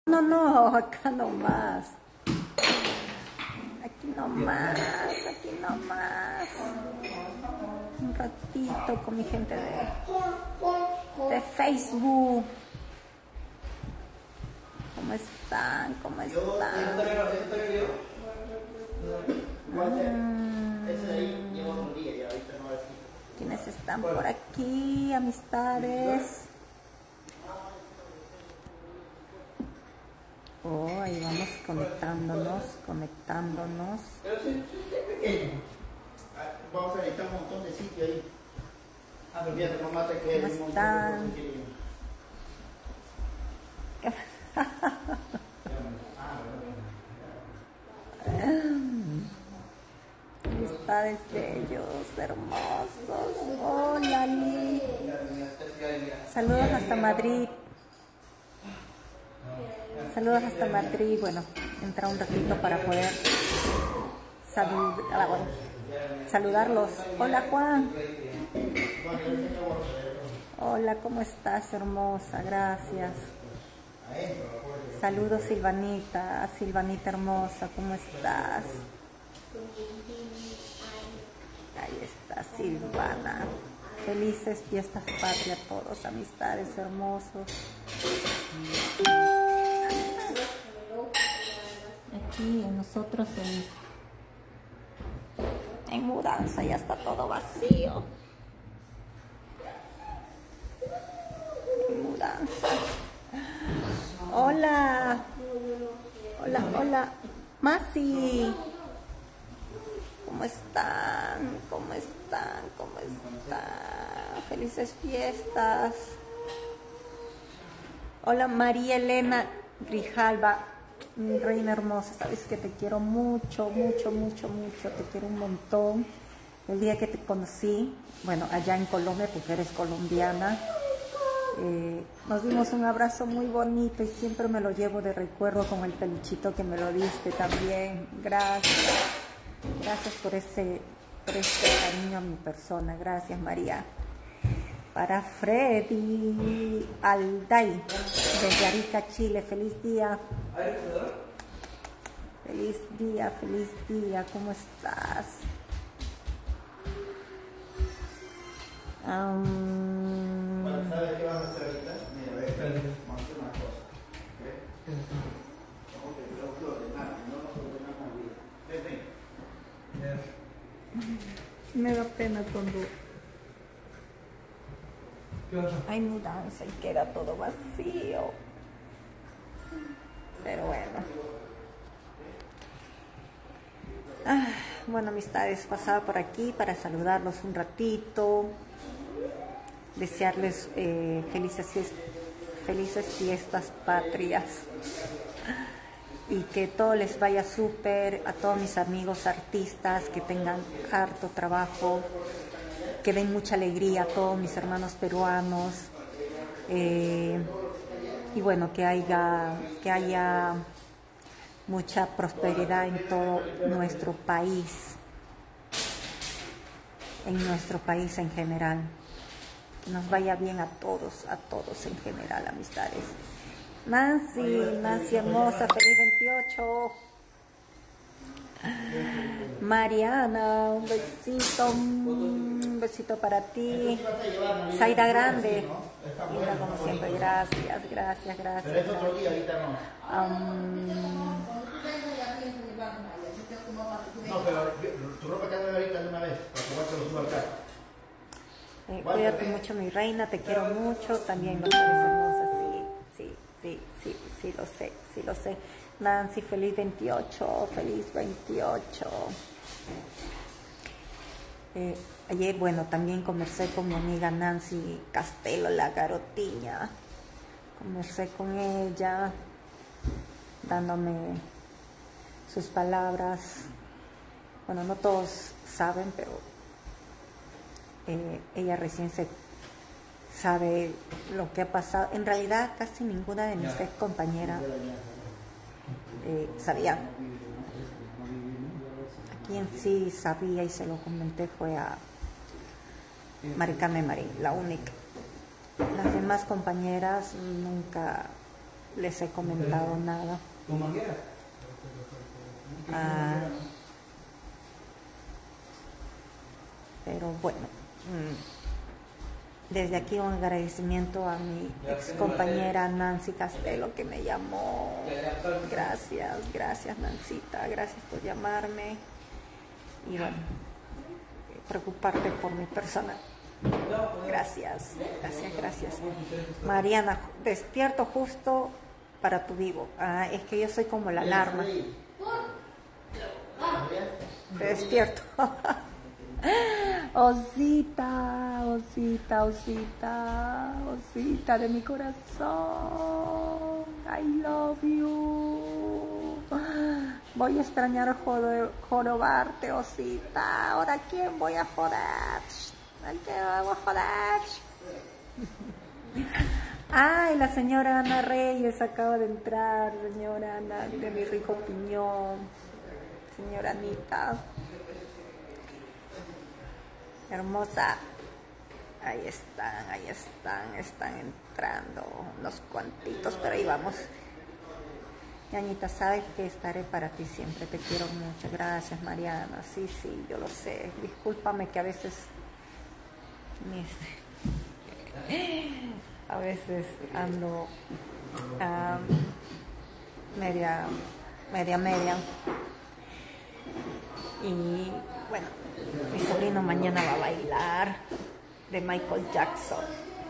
No, no, acá nomás. Aquí nomás, aquí nomás. Un ratito con mi gente de Facebook. ¿Cómo están? ¿Cómo están? ¿Quiénes están por aquí? Amistades. Oh, ahí vamos conectándonos. Pero sí, es pequeño. Vamos a necesitar un montón de sitio ahí. Pero mira, tu mamá te queda un montón de cosas que Amistades bellos, hermosos. Hola, Lee. Saludos hasta Madrid. Saludos hasta Madrid. Bueno, entra un ratito para poder saludarlos. Hola, Juan. Hola, ¿cómo estás, hermosa? Gracias. Saludos, Silvanita. Silvanita hermosa, ¿cómo estás? Ahí está Silvana. Felices fiestas patria a todos, amistades hermosos. Aquí nosotros en mudanza ya está todo vacío. En mudanza. Hola. Hola, hola. Masi. ¿Cómo están? ¿Cómo están? ¿Cómo están? Felices fiestas. Hola, María Elena Grijalva, mi reina hermosa. Sabes que te quiero mucho, mucho, mucho, mucho. Te quiero un montón. El día que te conocí, bueno, allá en Colombia, porque eres colombiana, nos dimos un abrazo muy bonito y siempre me lo llevo de recuerdo con el peluchito que me lo diste también. Gracias. Gracias por este cariño a mi persona. Gracias, María. Para Freddy Alday, desde Arica, Chile. Feliz día. Feliz día, feliz día. ¿Cómo estás? ¿Sabes qué vas a hacer ahorita? Mira, ve, vamos a hacer una cosa. Vamos a ordenar, no nos ordenamos bien. Ven. Me da pena cuando hay mudanza y queda todo vacío. Pero bueno. Bueno, amistades, pasaba por aquí para saludarlos un ratito. Desearles felices fiestas patrias. Y que todo les vaya súper, a todos mis amigos artistas, que tengan harto trabajo, que den mucha alegría a todos mis hermanos peruanos, y bueno, que haya mucha prosperidad en todo nuestro país, en general, que nos vaya bien a todos en general, amistades. Nancy hermosa, feliz 28. Mariana, un besito para ti. Zaida Grande, linda como siempre, gracias. Pero es otro día, ahorita no. No, pero tu ropa queda ahorita de una vez, para que guarde los suba al carro. Cuídate mucho, mi reina, te quiero mucho. También los eres hermosa, sí, lo sé. Nancy, feliz 28, feliz 28. Ayer, bueno, también conversé con mi amiga Nancy Castelo, la garotiña. Conversé con ella, dándome sus palabras. Bueno, no todos saben, pero ella recién sabe lo que ha pasado. En realidad, casi ninguna de mis ex compañeras sabía. A quien sí sabía y se lo comenté fue a Maricarmen Marín, la única. Las demás compañeras nunca les he comentado nada. ¿Tu manguera? Pero bueno, desde aquí un agradecimiento a mi ex compañera Nancy Castelo que me llamó. Gracias Nancita, gracias por llamarme y bueno, preocuparte por mi persona. Gracias. Mariana, despierto justo para tu vivo. Es que yo soy como la alarma. Te despierto. Osita de mi corazón. I love you. Voy a extrañar jorobarte, Osita. Ahora, ¿quién voy a joder? ¿A quién voy a joder? Ay, la señora Ana Reyes acaba de entrar. Señora Ana, de mi rico opinión. Señora Anita. Hermosa. Ahí están entrando unos cuantitos, pero ahí vamos. Ñañita, sabes que estaré para ti siempre, te quiero mucho. Gracias, Mariana. Sí, yo lo sé. Discúlpame que a veces ando media. Y bueno, mi sobrino mañana va a bailar de Michael Jackson.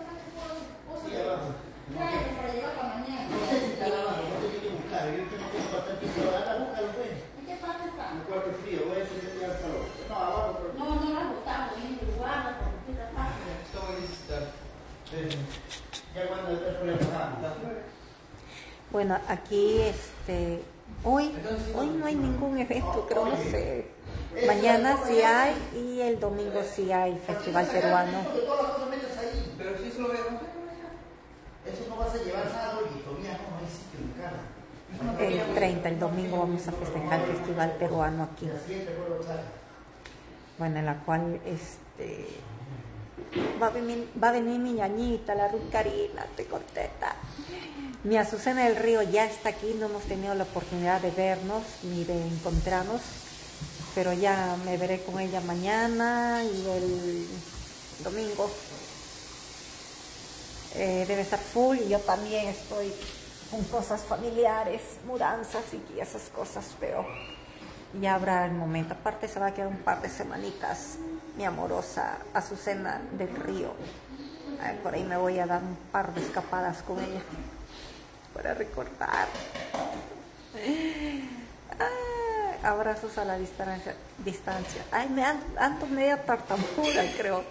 Bueno, aquí hoy no hay ningún evento, creo, no sé. Mañana sí hay y el domingo sí hay Festival Peruano. Pero si eso lo veo, eso no vas a llevar nada, oye, todavía no hay sitio en casa. El 30, el domingo vamos a festejar el Festival Peruano aquí. Bueno, en la cual va a venir mi ñañita, la Ruth Karina, estoy contenta. Mi Azucena del Río ya está aquí, no hemos tenido la oportunidad de vernos ni de encontrarnos, pero ya me veré con ella mañana y el domingo. Debe estar full y yo también estoy con cosas familiares, mudanzas y esas cosas, pero ya habrá el momento. Aparte se va a quedar un par de semanitas mi amorosa Azucena del Río. Por ahí me voy a dar un par de escapadas con ella para recordar. Abrazos a la distancia. Ay, me ando media tartamuda, creo.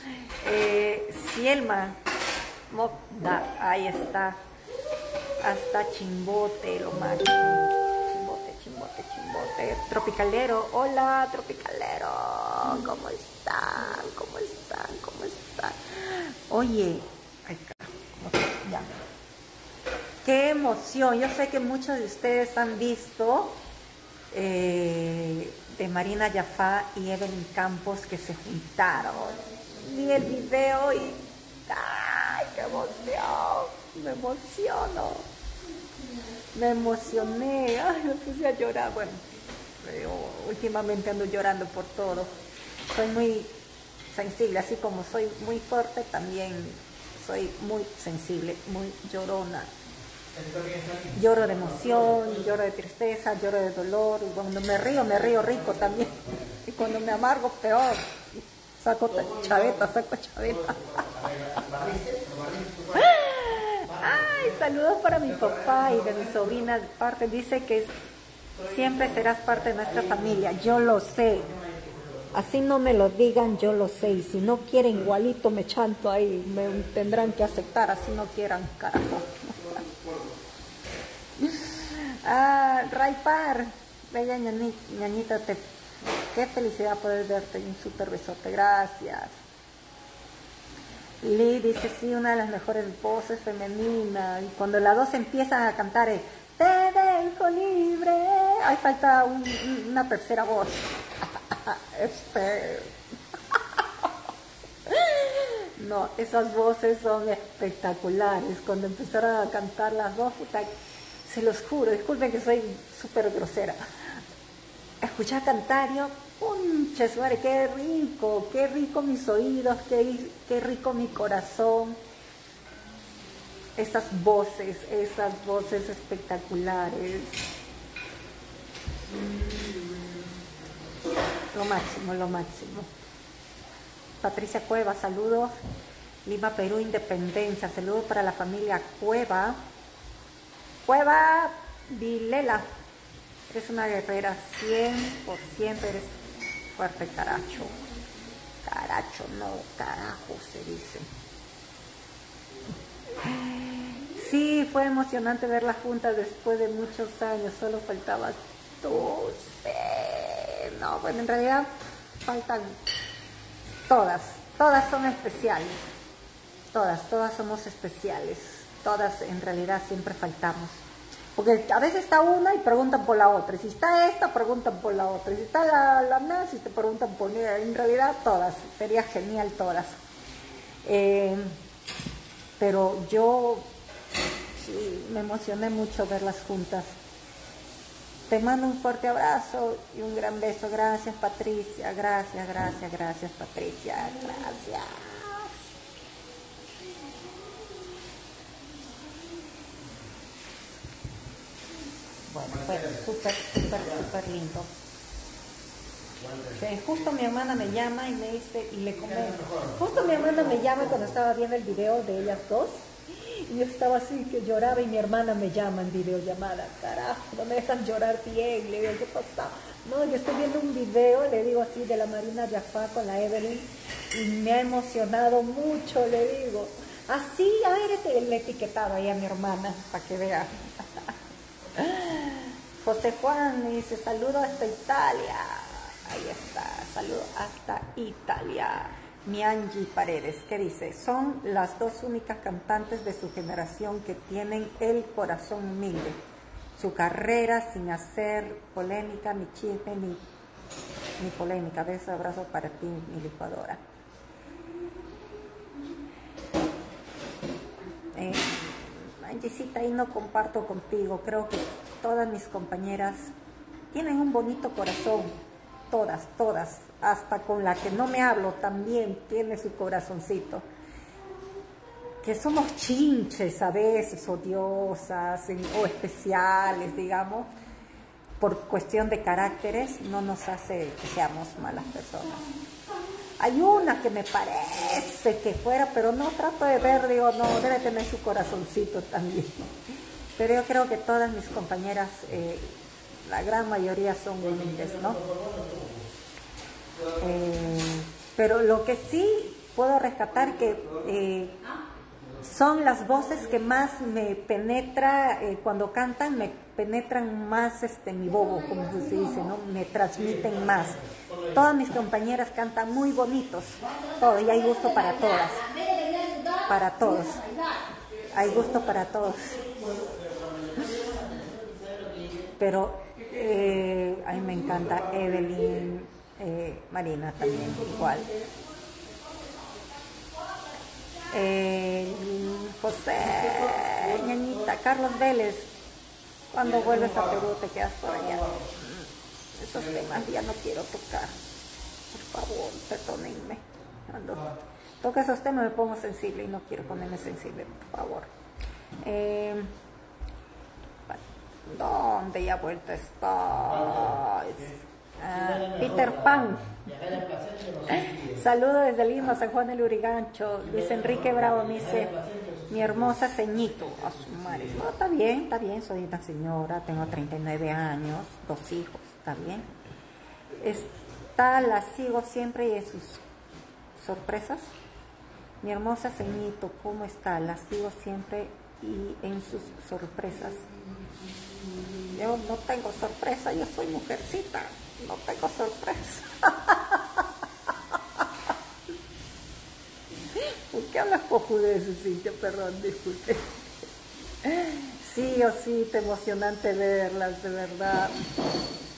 Cielma Mokda, ahí está. Hasta Chimbote, lo máximo. Chimbote. Tropicalero, hola, Tropicalero. ¿Cómo están? Oye, ay, ya. Qué emoción. Yo sé que muchos de ustedes han visto de Marina Yafá y Evelyn Campos que se juntaron. Vi el video y ¡ay, qué emoción! Me emocioné. Ay, me puse a llorar. Bueno, yo últimamente ando llorando por todo. Soy muy sensible, así como soy muy fuerte, también soy muy sensible, muy llorona. Lloro de emoción, lloro de tristeza, lloro de dolor, y cuando me río rico también, y cuando me amargo peor, saco chaveta. Ay, saludos para mi papá y de mi sobrina, parte dice que siempre serás parte de nuestra familia. Yo lo sé, así no me lo digan, yo lo sé, y si no quieren igualito me chanto ahí, me tendrán que aceptar, así no quieran, carajo. Raipar, bella ñañita, qué felicidad poder verte, un súper besote, gracias. Lee dice, sí, una de las mejores voces femeninas, y cuando las dos empiezan a cantar te dejo libre, ahí falta una tercera voz. No, esas voces son espectaculares. Cuando empezaron a cantar las dos, puta, se los juro, disculpen que soy súper grosera. Escuchar cantar yo, ¡punche, suare! Qué rico mis oídos, qué rico mi corazón. Esas voces espectaculares. Lo máximo, lo máximo. Patricia Cueva, saludos. Lima, Perú, Independencia. Saludos para la familia Cueva. Cueva Vilela. Eres una guerrera 100%. Eres fuerte, caracho. Caracho, no, carajo se dice. Sí, fue emocionante verlas juntas después de muchos años. Solo faltaba Dulce. No, bueno, en realidad faltan todas son especiales. Todas somos especiales. Todas en realidad siempre faltamos. Porque a veces está una y preguntan por la otra. Y si está esta, preguntan por la otra. Y si está la Nancy, te preguntan por ella. En realidad todas. Sería genial todas. Pero yo sí, me emocioné mucho verlas juntas. Te mando un fuerte abrazo y un gran beso. Gracias, Patricia. Gracias, Patricia. Gracias. Bueno, fue súper lindo. Sí, justo mi hermana me llama y me dice, y le comento. Justo mi hermana me llama cuando estaba viendo el video de ellas dos. Y yo estaba así que lloraba y mi hermana me llama en videollamada. Carajo, no me dejan llorar bien. Le digo, ¿qué pasa? No, yo estoy viendo un video, le digo así, de la Marina Jaffa con la Evelyn. Y me ha emocionado mucho, le digo. Así, a ver, le etiquetaba ahí a mi hermana, para que vea. José Juan me dice, saludo hasta Italia. Ahí está, saludo hasta Italia. Mi Angie Paredes, ¿qué dice? Son las dos únicas cantantes de su generación que tienen el corazón humilde. Su carrera sin hacer polémica, ni chisme, ni polémica. Beso, abrazo para ti, mi licuadora. Angiecita, ahí no comparto contigo. Creo que todas mis compañeras tienen un bonito corazón. Todas. Hasta con la que no me hablo también tiene su corazoncito. Que somos chinches a veces, odiosas o especiales, digamos, por cuestión de caracteres, no nos hace que seamos malas personas. Hay una que me parece que fuera, pero no trato de ver, digo, no, debe tener su corazoncito también. Pero yo creo que todas mis compañeras, la gran mayoría son humildes, ¿no? Pero lo que sí puedo rescatar que son las voces que más me penetra, cuando cantan me penetran más mi bobo, como se dice, ¿no? Me transmiten más. Todas mis compañeras cantan muy bonitos, todo, y hay gusto para todas, para todos, hay gusto para todos. Pero a mí me encanta Evelyn, Marina también, igual. José, ñañita, Carlos Vélez, cuando vuelves a Perú te quedas por allá. Esos temas ya no quiero tocar, por favor, perdónenme. Cuando toco esos temas me pongo sensible y no quiero ponerme sensible, por favor. ¿Dónde ya vuelta está? Peter Pan. Saludo desde Lima, San Juan del Urigancho. Luis Enrique Bravo me dice, mi hermosa ceñito. A su madre. No, está bien, soy una señora, tengo 39 años, 2 hijos, está bien. La sigo siempre y en sus sorpresas. Mi hermosa ceñito, ¿cómo está? La sigo siempre y en sus sorpresas. Yo no tengo sorpresa, yo soy mujercita, no tengo sorpresa. ¿Por qué hablas cojudeces, Cintia? Perdón, disculpe. Sí o sí, te emocionante verlas, de verdad.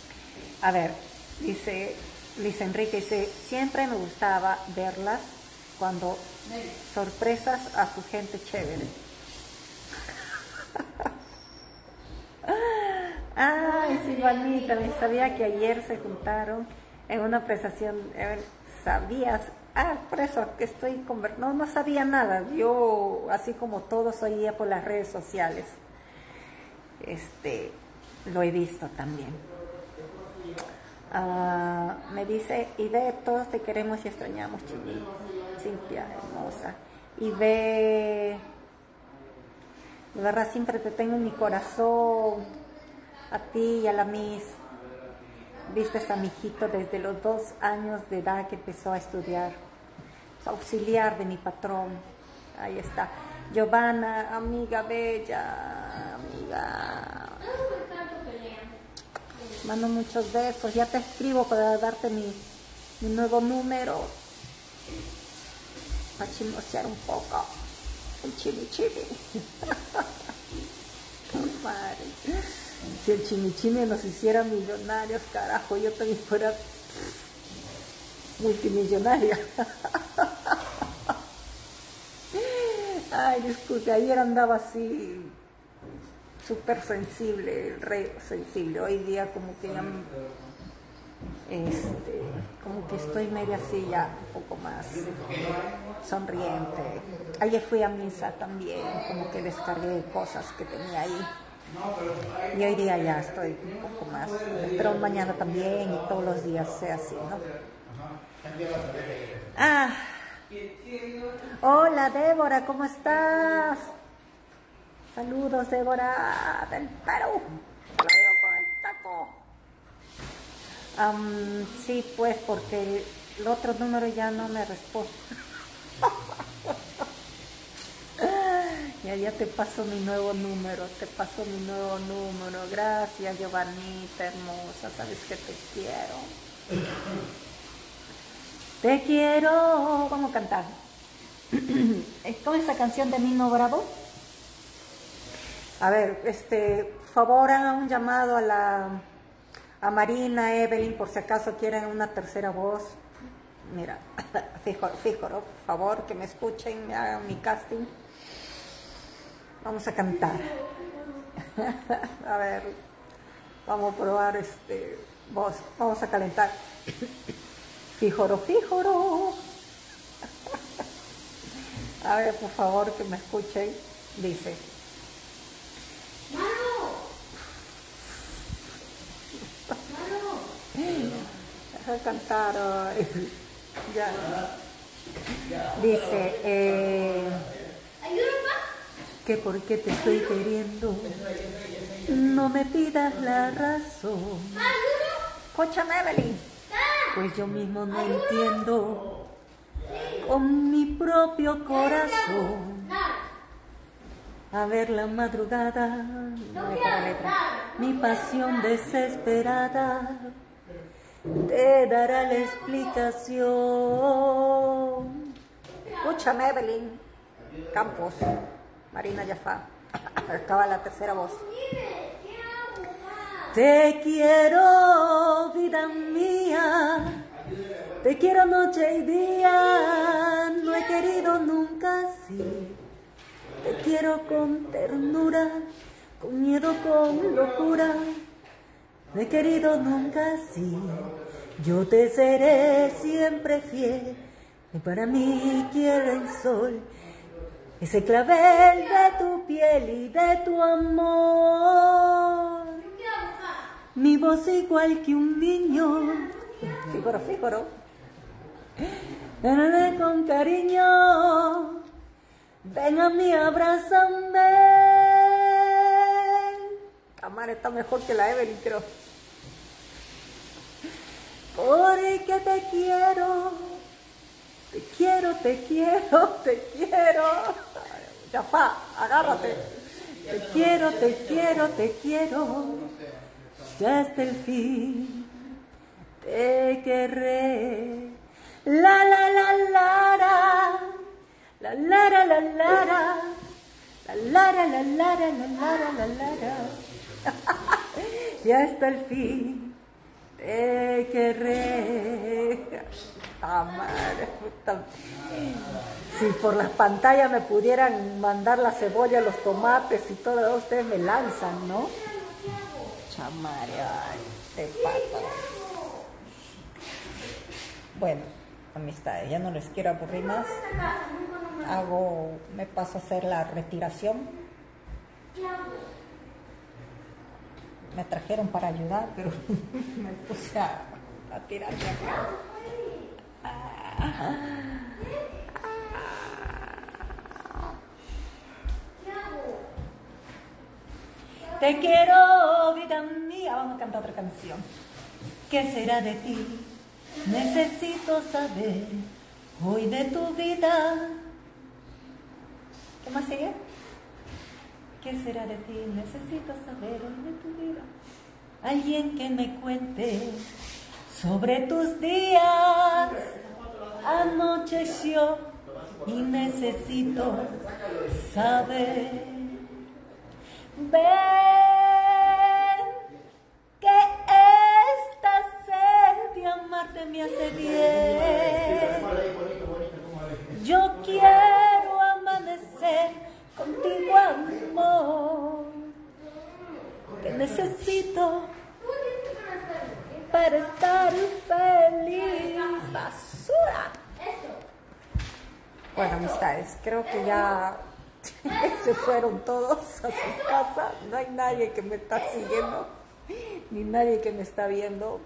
A ver, dice Luis Enrique, dice, siempre me gustaba verlas cuando sorpresas a su gente chévere. Ay, Silvanita, me sabía que ayer se juntaron en una presentación. ¿Sabías? Por eso que estoy conversando. No sabía nada. Yo, así como todos, oía por las redes sociales. Lo he visto también. Me dice, Ibe, todos te queremos y extrañamos, Chini. Cintia, hermosa. Ibe, de verdad siempre te tengo en mi corazón, a ti y a la Miss. Viste a mi hijito desde los 2 años de edad que empezó a estudiar, auxiliar de mi patrón. Ahí está. Giovanna, amiga bella, amiga. Mando muchos besos. Ya te escribo para darte mi nuevo número. Para chismosear un poco. El chimichimi. Madre. Si el chimichimi nos hiciera millonarios, carajo, yo también fuera multimillonaria. Ay, disculpe, ayer andaba así súper sensible, re sensible. Hoy día como que ya, como que estoy media así ya, un poco más sonriente. Ayer fui a misa también, como que descargué cosas que tenía ahí. Y hoy día ya estoy un poco más. Espero mañana también y todos los días sea así, ¿no? Hola Débora, ¿cómo estás? Saludos, Débora, del Perú. La veo con el taco. Sí, pues, porque el otro número ya no me responde. Ya te paso mi nuevo número, Gracias, Giovanita, hermosa, sabes que te quiero. Te quiero. Vamos a cantar. ¿Cómo es esa canción de Nino Bravo? A ver, por favor, hagan un llamado a Marina, Evelyn, por si acaso quieren una tercera voz. Mira, Fíjoro, por favor, que me escuchen, me hagan mi casting. Vamos a cantar. A ver, vamos a probar voz. Vamos a calentar. Fíjoro. A ver, por favor, que me escuchen. Dice. Deja cantar. Ya. Dice, que porque te estoy queriendo, no me pidas la razón. Escúchame, Evelyn. Pues yo mismo no entiendo con mi propio corazón. A ver la madrugada, mi pasión desesperada te dará la explicación. Escúchame, Evelyn Campos, Marina Jaffa. Acaba la tercera voz. Te quiero, vida mía, te quiero noche y día, no he querido nunca así. Te quiero con ternura, con miedo, con locura, no he querido nunca así. Yo te seré siempre fiel, y para mí quiero el sol, ese clavel de tu piel y de tu amor. Mi voz igual que un niño, fíjoro, con cariño, ven a mí, abrázame. Amar está mejor que la Evelyn, creo. Porque te quiero. Jaffa, agárrate. Te quiero. Ya hasta el fin te querré. La la la la la. La la la la la la. La la la la la la la la la. Ya hasta el fin te querré. Ah, madre, puta. Si por las pantallas me pudieran mandar la cebolla, los tomates y todo, ustedes me lanzan, ¿no? Chamare, ay, te pata. Bueno, amistades, ya no les quiero aburrir más. Me paso a hacer la retiración. Me trajeron para ayudar, pero me puse a tirar de acá. Te quiero, vida mía. Vamos a cantar otra canción. ¿Qué será de ti? Necesito saber hoy de tu vida. ¿Qué más sigue? ¿Qué será de ti? Necesito saber hoy de tu vida. Alguien que me cuente sobre tus días. Anocheció y necesito saber. Ven, que esta sed de amarte me hace bien. Yo quiero amanecer contigo, amor. Te necesito para estar feliz. Basura. Bueno, amistades, creo que ya se fueron todos a su casa. No hay nadie que me está siguiendo, ni nadie que me está viendo.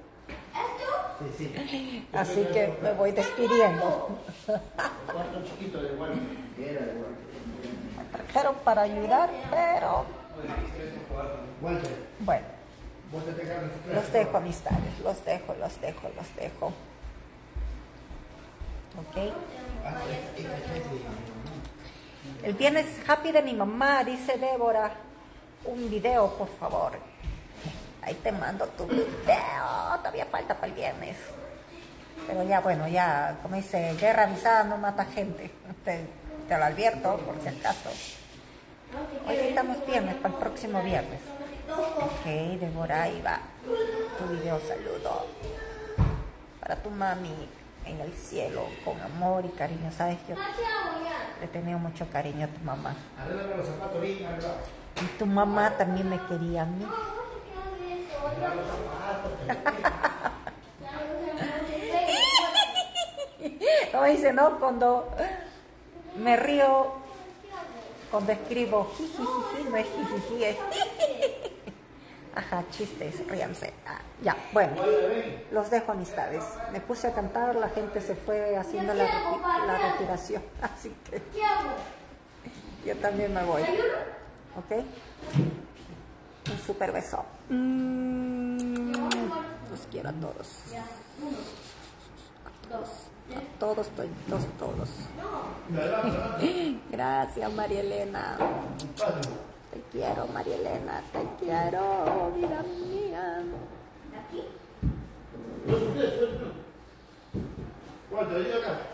Así que me voy despidiendo. Me trajeron para ayudar, pero bueno, los dejo, amistades, los dejo. ¿Ok? El viernes happy de mi mamá, dice Débora. Un video, por favor. Ahí te mando tu video. Todavía falta para el viernes. Pero ya, bueno, ya, como dice, guerra avisada no mata gente. Te lo advierto, por si acaso. Hoy estamos viernes, para el próximo viernes. Ok, Débora, ahí va. Tu video, saludo. Para tu mami en el cielo, con amor y cariño. Sabes, yo le he tenido mucho cariño a tu mamá. Y tu mamá también me quería a mí. Como dice, ¿no? Cuando me río, cuando escribo jijijiji, no es jijiji, es ajá, chistes, ríanse. Ya, bueno, los dejo, amistades. Me puse a cantar, la gente se fue haciendo la retiración, así que yo también me voy. ¿Ok? Un super beso. Los quiero a todos. A todos. Gracias, María Elena. Te quiero, María Elena. Te quiero, vida mía. ¿Cuánto? ¿Yo acá?